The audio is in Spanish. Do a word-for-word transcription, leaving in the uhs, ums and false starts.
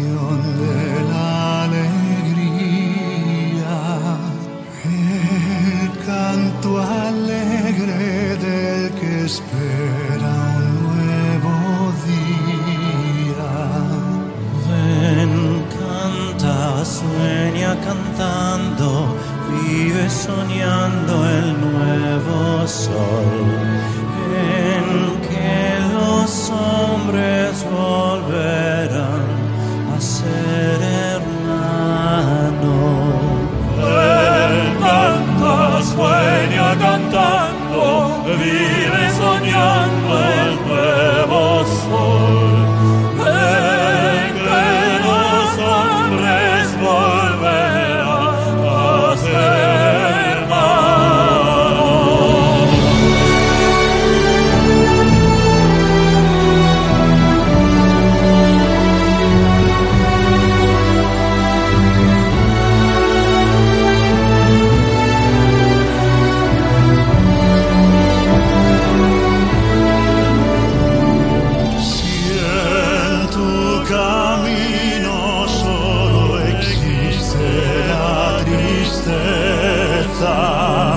canción de la alegría, el canto alegre del que espera un nuevo día. Ven, canta, sueña cantando, vive soñando el nuevo sol, en que los hombres volverán a ser hermanos. Ven, canta, sueña cantando, vive soñando el nuevo sol, en que los hombres volverán a ser camino solo existe la tristeza.